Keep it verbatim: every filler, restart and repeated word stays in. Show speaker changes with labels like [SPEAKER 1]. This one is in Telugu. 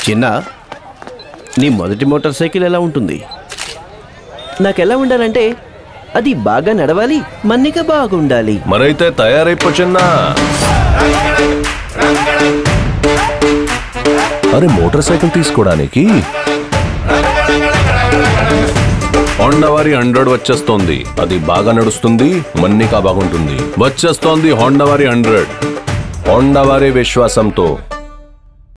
[SPEAKER 1] చిన్న, నీ మొదటి మోటార్ సైకిల్ ఎలా ఉంటుంది? నాకెలా ఉండాలంటే అది బాగా నడవాలి, మన్నిక బాగుండాలి.
[SPEAKER 2] మరైతే తయారైపో చిన్న. అరే మోటార్ సైకిల్ తీసుకోవడానికి హోండా వారి హండ్రెడ్ వచ్చేస్తోంది. అది బాగా నడుస్తుంది, మన్నిక బాగుంటుంది. వచ్చేస్తోంది హోండా వారి హండ్రెడ్. హోండా వారి విశ్వాసంతో